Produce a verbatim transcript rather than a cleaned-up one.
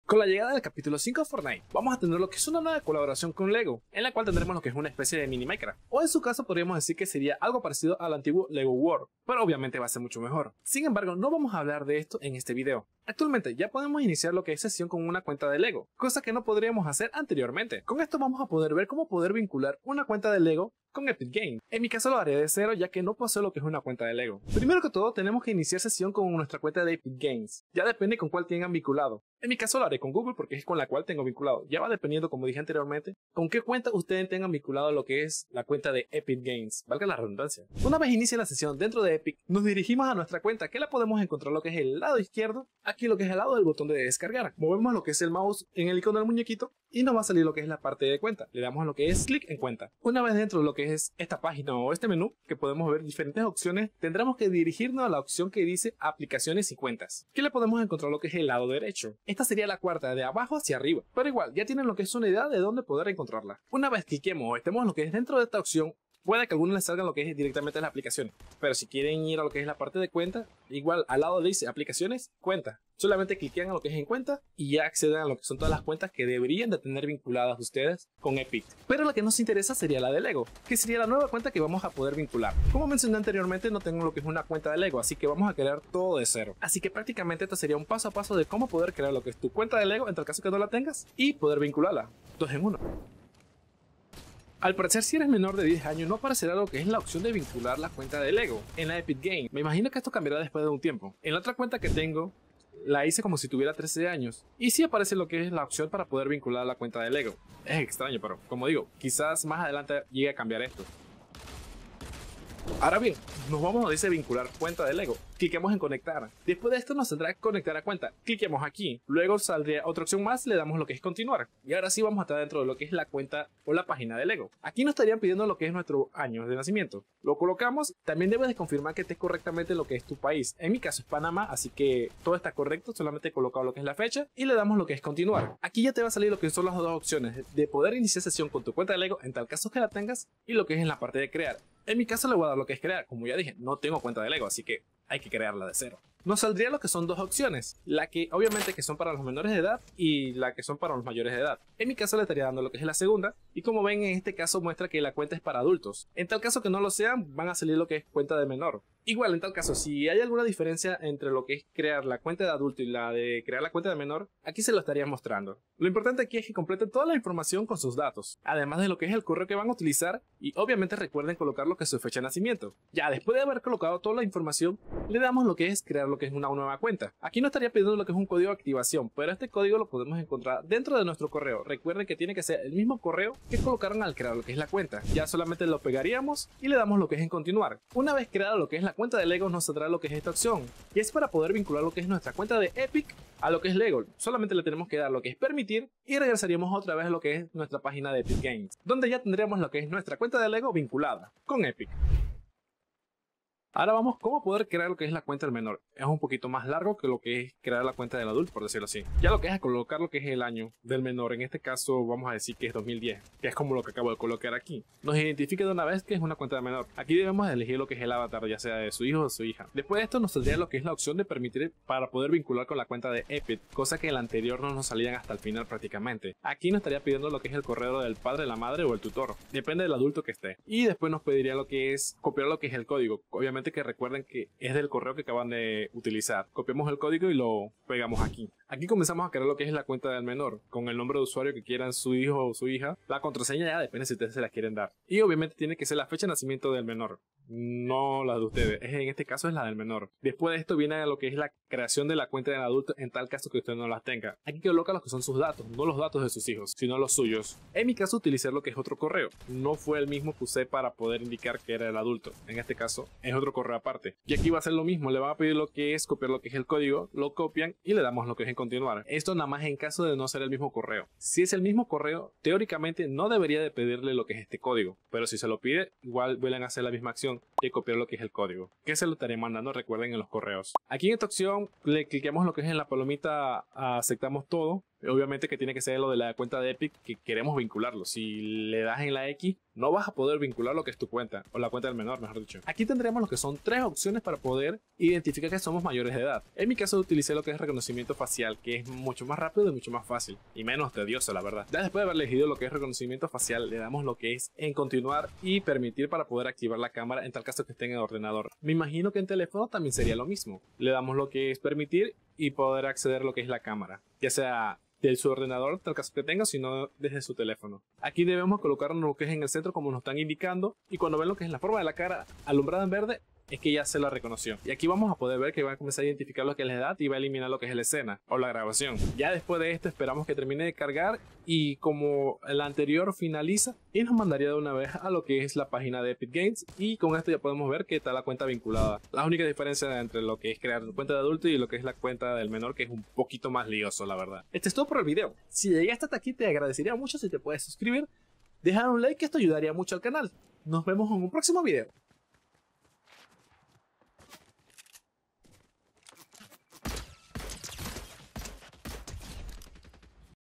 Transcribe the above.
Con la llegada del capítulo cinco de Fortnite, vamos a tener lo que es una nueva colaboración con LEGO, en la cual tendremos lo que es una especie de mini Minecraft, o en su caso podríamos decir que sería algo parecido al antiguo LEGO World, pero obviamente va a ser mucho mejor. Sin embargo, no vamos a hablar de esto en este video. Actualmente ya podemos iniciar lo que es sesión con una cuenta de LEGO, cosa que no podríamos hacer anteriormente. Con esto vamos a poder ver cómo poder vincular una cuenta de LEGO con Epic Games. En mi caso lo haré de cero, ya que no poseo lo que es una cuenta de LEGO. Primero que todo tenemos que iniciar sesión con nuestra cuenta de Epic Games. Ya depende con cuál tengan vinculado. En mi caso lo haré con Google porque es con la cual tengo vinculado. Ya va dependiendo, como dije anteriormente, con qué cuenta ustedes tengan vinculado lo que es la cuenta de Epic Games. Valga la redundancia. Una vez inicie la sesión dentro de Epic, nos dirigimos a nuestra cuenta, que la podemos encontrar lo que es el lado izquierdo, aquí lo que es el lado del botón de descargar. Movemos lo que es el mouse en el icono del muñequito y nos va a salir lo que es la parte de cuenta. Le damos lo que es clic en cuenta. Una vez dentro de lo que es esta página o este menú, que podemos ver diferentes opciones, tendremos que dirigirnos a la opción que dice aplicaciones y cuentas, que le podemos encontrar lo que es el lado derecho. Esta sería la cuarta de abajo hacia arriba, pero igual ya tienen lo que es una idea de dónde poder encontrarla. Una vez cliquemos o estemos lo que es dentro de esta opción, puede que a algunos les salgan lo que es directamente las aplicaciones, pero si quieren ir a lo que es la parte de cuenta, igual al lado dice aplicaciones, cuenta. Solamente cliquean a lo que es en cuenta y ya acceden a lo que son todas las cuentas que deberían de tener vinculadas ustedes con Epic. Pero la que nos interesa sería la de LEGO, que sería la nueva cuenta que vamos a poder vincular. Como mencioné anteriormente, no tengo lo que es una cuenta de LEGO, así que vamos a crear todo de cero. Así que prácticamente este sería un paso a paso de cómo poder crear lo que es tu cuenta de LEGO en tal caso que no la tengas y poder vincularla. Dos en uno. Al parecer, si eres menor de diez años, no aparecerá lo que es la opción de vincular la cuenta de LEGO en la Epic Game. Me imagino que esto cambiará después de un tiempo. En la otra cuenta que tengo, la hice como si tuviera trece años. Y sí aparece lo que es la opción para poder vincular la cuenta de LEGO. Es extraño, pero como digo, quizás más adelante llegue a cambiar esto. Ahora bien, nos vamos a dice vincular cuenta de LEGO. Cliquemos en conectar. Después de esto nos saldrá conectar a cuenta. Cliquemos aquí. Luego saldría otra opción más, le damos lo que es continuar. Y ahora sí vamos a estar dentro de lo que es la cuenta o la página de LEGO. Aquí nos estarían pidiendo lo que es nuestro año de nacimiento. Lo colocamos. También debes de confirmar que esté correctamente lo que es tu país. En mi caso es Panamá, así que todo está correcto. Solamente he colocado lo que es la fecha y le damos lo que es continuar. Aquí ya te va a salir lo que son las dos opciones de poder iniciar sesión con tu cuenta de LEGO en tal caso que la tengas y lo que es en la parte de crear. En mi caso le voy a dar lo que es crear. Como ya dije, no tengo cuenta de LEGO, así que hay que crearla de cero. Nos saldría lo que son dos opciones, la que obviamente que son para los menores de edad y la que son para los mayores de edad. En mi caso le estaría dando lo que es la segunda y como ven en este caso muestra que la cuenta es para adultos. En tal caso que no lo sean van a salir lo que es cuenta de menor. Igual en tal caso si hay alguna diferencia entre lo que es crear la cuenta de adulto y la de crear la cuenta de menor, aquí se lo estaría mostrando. Lo importante aquí es que completen toda la información con sus datos, además de lo que es el correo que van a utilizar y obviamente recuerden colocar lo que es su fecha de nacimiento. Ya después de haber colocado toda la información le damos lo que es crear lo que es una nueva cuenta. Aquí nos estaría pidiendo lo que es un código de activación, pero este código lo podemos encontrar dentro de nuestro correo. Recuerden que tiene que ser el mismo correo que colocaron al crear lo que es la cuenta. Ya solamente lo pegaríamos y le damos lo que es en continuar. Una vez creada lo que es la cuenta de LEGO nos saldrá lo que es esta opción y es para poder vincular lo que es nuestra cuenta de Epic a lo que es LEGO. Solamente le tenemos que dar lo que es permitir y regresaríamos otra vez a lo que es nuestra página de Epic Games, donde ya tendríamos lo que es nuestra cuenta de LEGO vinculada con Epic. Ahora vamos cómo poder crear lo que es la cuenta del menor. Es un poquito más largo que lo que es crear la cuenta del adulto, por decirlo así. Ya lo que es colocar lo que es el año del menor, en este caso vamos a decir que es dos mil diez, que es como lo que acabo de colocar aquí. Nos identifica de una vez que es una cuenta de menor. Aquí debemos elegir lo que es el avatar, ya sea de su hijo o de su hija. Después de esto nos saldría lo que es la opción de permitir para poder vincular con la cuenta de Epic, cosa que en la anterior no nos salían hasta el final prácticamente. Aquí nos estaría pidiendo lo que es el correo del padre, la madre o el tutor. Depende del adulto que esté. Y después nos pediría lo que es copiar lo que es el código. Obviamente que recuerden que es del correo que acaban de utilizar. Copiamos el código y lo pegamos aquí. Aquí comenzamos a crear lo que es la cuenta del menor, con el nombre de usuario que quieran su hijo o su hija. La contraseña ya depende si ustedes se la quieren dar. Y obviamente tiene que ser la fecha de nacimiento del menor, no la de ustedes. En este caso es la del menor. Después de esto viene lo que es la creación de la cuenta del adulto en tal caso que usted no las tenga. Aquí coloca los que son sus datos, no los datos de sus hijos, sino los suyos. En mi caso utilicé lo que es otro correo. No fue el mismo que usé para poder indicar que era el adulto. En este caso es otro correo aparte. Y aquí va a ser lo mismo. Le van a pedir lo que es copiar lo que es el código, lo copian y le damos lo que es en continuar. Esto nada más en caso de no ser el mismo correo. Si es el mismo correo, teóricamente no debería de pedirle lo que es este código. Pero si se lo pide, igual vuelven a hacer la misma acción de copiar lo que es el código, que se lo estaré mandando, recuerden, en los correos. Aquí en esta opción le cliquemos lo que es en la palomita a aceptamos todo Obviamente que tiene que ser lo de la cuenta de Epic que queremos vincularlo. Si le das en la X, no vas a poder vincular lo que es tu cuenta, o la cuenta del menor, mejor dicho. Aquí tendremos lo que son tres opciones para poder identificar que somos mayores de edad. En mi caso utilicé lo que es reconocimiento facial, que es mucho más rápido y mucho más fácil, y menos tedioso, la verdad. Ya después de haber elegido lo que es reconocimiento facial, le damos lo que es en continuar y permitir para poder activar la cámara en tal caso que esté en el ordenador. Me imagino que en teléfono también sería lo mismo. Le damos lo que es permitir y poder acceder a lo que es la cámara, ya sea de su ordenador, tal caso que tenga, sino desde su teléfono. Aquí debemos colocarnos lo que es en el centro como nos están indicando, y cuando ven lo que es la forma de la cara alumbrada en verde, es que ya se la reconoció. Y aquí vamos a poder ver que va a comenzar a identificar lo que es la edad y va a eliminar lo que es la escena o la grabación. Ya después de esto esperamos que termine de cargar, y como el anterior finaliza, y nos mandaría de una vez a lo que es la página de Epic Games, y con esto ya podemos ver que está la cuenta vinculada. La única diferencia entre lo que es crear una cuenta de adulto y lo que es la cuenta del menor, que es un poquito más lioso, la verdad. Este es todo por el video. Si llegaste hasta aquí, te agradecería mucho si te puedes suscribir, dejar un like, que esto ayudaría mucho al canal. Nos vemos en un próximo video.